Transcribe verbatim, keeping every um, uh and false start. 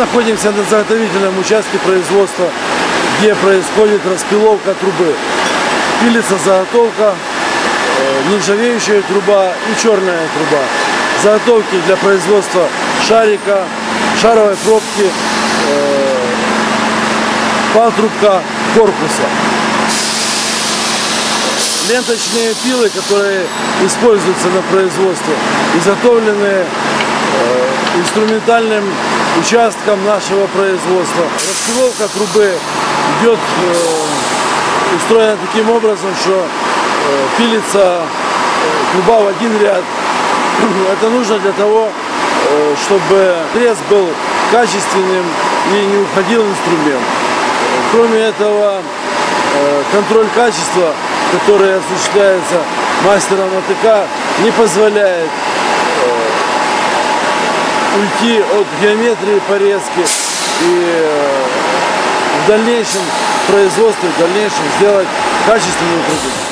находимся на заготовительном участке производства, где происходит распиловка трубы. Пилится заготовка, нержавеющая труба и черная труба. Заготовки для производства шарика, шаровой пробки, патрубка, корпуса. Ленточные пилы, которые используются на производстве, изготовлены инструментальным участком нашего производства. Распиловка трубы идет э, устроена таким образом, что э, пилится э, труба в один ряд. Это нужно для того, э, чтобы срез был качественным и не уходил инструмент. Кроме этого, э, контроль качества, который осуществляется мастером АТК, не позволяет уйти от геометрии порезки и в дальнейшем производстве, в дальнейшем сделать качественную продукцию.